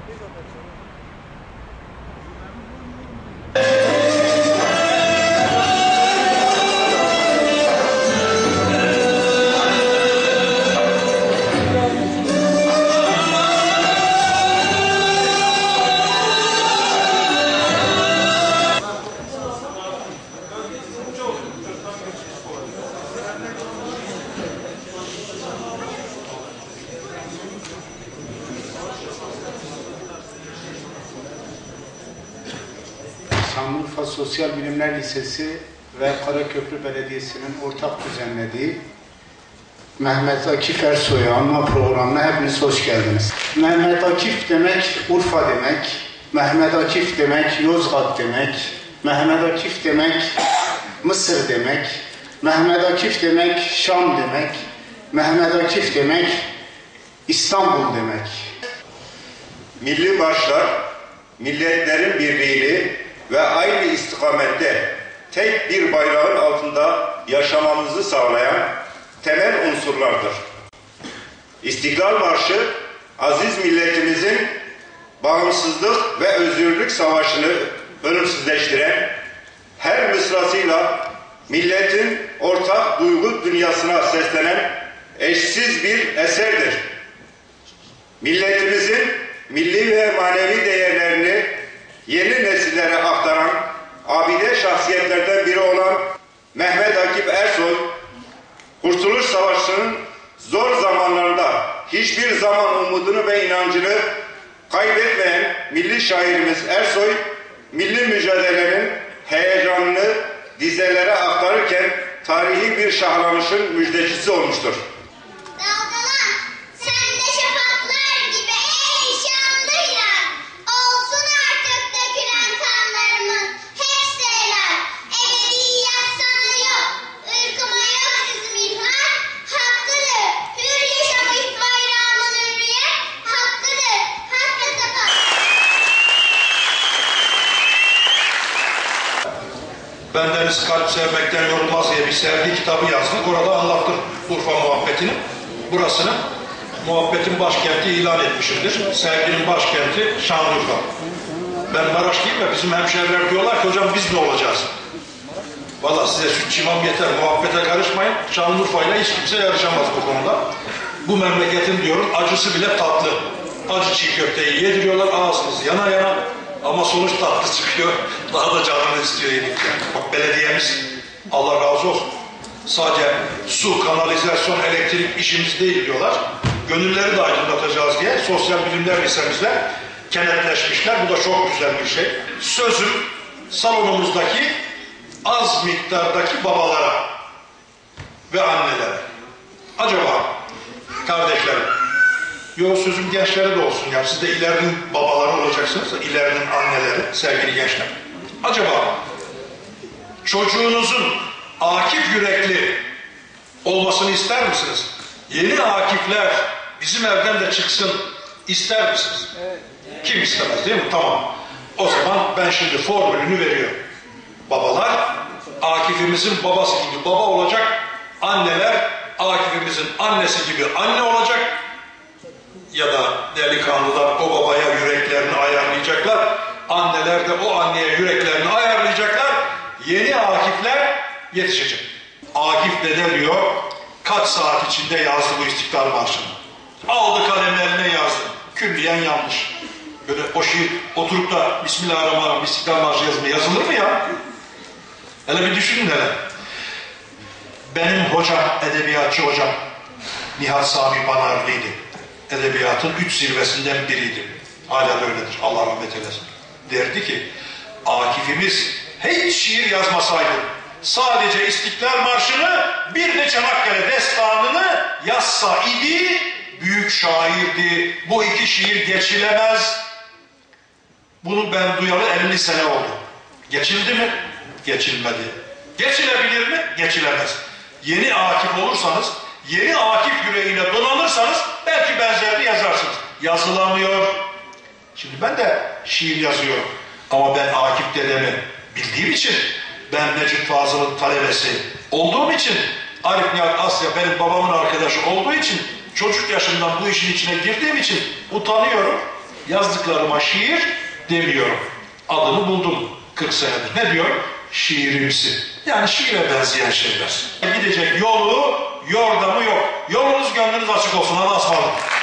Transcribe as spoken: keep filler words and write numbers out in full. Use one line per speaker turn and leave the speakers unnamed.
Şanlıurfa Sosyal Bilimler Lisesi ve Karaköprü Belediyesi'nin ortak düzenlediği Mehmet Akif Ersoy'u anma programına hepiniz hoş geldiniz. Mehmet Akif demek Urfa demek, Mehmet Akif demek Yozgat demek, Mehmet Akif demek Mısır demek, Mehmet Akif demek Şam demek, Mehmet Akif demek İstanbul demek.
Milli marşlar, milletlerin birliğini ve aynı istikamette tek bir bayrağın altında yaşamamızı sağlayan temel unsurlardır. İstiklal Marşı, aziz milletimizin bağımsızlık ve özgürlük savaşını ölümsüzleştiren, her mısrasıyla milletin ortak duygu dünyasına seslenen eşsiz bir eserdir. Milletimizin milli ve manevi değerlerini yeni nesillere aktaran abide şahsiyetlerden biri olan Mehmet Akif Ersoy, Kurtuluş Savaşı'nın zor zamanlarında hiçbir zaman umudunu ve inancını kaybetmeyen milli şairimiz Ersoy, milli mücadelenin heyecanını dizelere aktarırken tarihi bir şahlanışın müjdecisi olmuştur.
Bendeniz kalp sevmekten yorulmaz diye bir sevgi kitabı yazdık. Orada anlattık Urfa muhabbetini. Burasını muhabbetin başkenti ilan etmişimdir. Sevginin başkenti Şanlıurfa. Ben Maraşlıyım ve bizim hemşehriler diyorlar ki hocam biz ne olacağız? Vallahi size süt çimam yeter. Muhabbete karışmayın. Şanlıurfa ile hiç kimse yarışamaz bu konuda. Bu memleketin diyorum acısı bile tatlı. Acı çiğ köfteyi yediriyorlar ağzınız yana yana. Ama sonuç tatlı çıkıyor. Daha da canını istiyor yedikçe. Bak belediyemiz Allah razı olsun. Sadece su, kanalizasyon, elektrik işimiz değil diyorlar. Gönülleri de aydınlatacağız diye sosyal bilimler lisemizle kenetleşmişler. Bu da çok güzel bir şey. Sözüm salonumuzdaki az miktardaki babalara ve annelere. Acaba kardeşlerim, yo sözüm gençlere de olsun ya. Siz de ilerinin babaları olacaksınız da ilerinin anneleri, sevgili gençler. Acaba çocuğunuzun akif yürekli olmasını ister misiniz? Yeni akifler bizim evden de çıksın ister misiniz? Evet. Kim istemez değil mi? Tamam. O zaman ben şimdi formülünü veriyorum. Babalar akifimizin babası gibi baba olacak. Anneler akifimizin annesi gibi anne olacak. Ya da delikanlılar o babaya yüreklerini ayarlayacaklar. Anneler de o anneye yüreklerini ayarlayacaklar. Yeni akifler yetişecek. Akif dede diyor, kaç saat içinde yazdı bu İstiklal Marşı'nı. Aldı kalemi eline yazdı. Külliyen yanlış. Böyle o şiir oturup da Bismillahirrahmanirrahim İstiklal Marşı yazma yazılır mı ya? Hele bir düşünün hele. Benim hocam, edebiyatçı hocam Nihat Sami Banarlı'ydı. Edebiyatın üç zirvesinden biriydi. Hala öyledir. Allah rahmet eylesin. Derdi ki, Akif'imiz hiç şiir yazmasaydı, sadece İstiklal Marşı'nı bir de Çanakkale Destanı'nı yazsa idi, büyük şairdi. Bu iki şiir geçilemez. Bunu ben duyalı elli sene oldu. Geçildi mi? Geçilmedi. Geçilebilir mi? Geçilemez. Yeni Akif olursanız, yeni Akif yüreğine donanırsanız belki benzerini yazarsınız. Yazılamıyor. Şimdi ben de şiir yazıyorum. Ama ben Akif dedemi bildiğim için, ben Necip Fazıl'ın talebesi olduğum için, Arif Nihat Asya benim babamın arkadaşı olduğu için, çocuk yaşından bu işin içine girdiğim için utanıyorum. yazdıklarıma şiir demiyorum. Adını buldum kırk senedir. Ne diyor? Şiirimsi. Yani şiire benzeyen şeyler. Gidecek yolu, yordamı yok. Yolunuz gönlünüz açık olsun. Allah'a ısmarladık.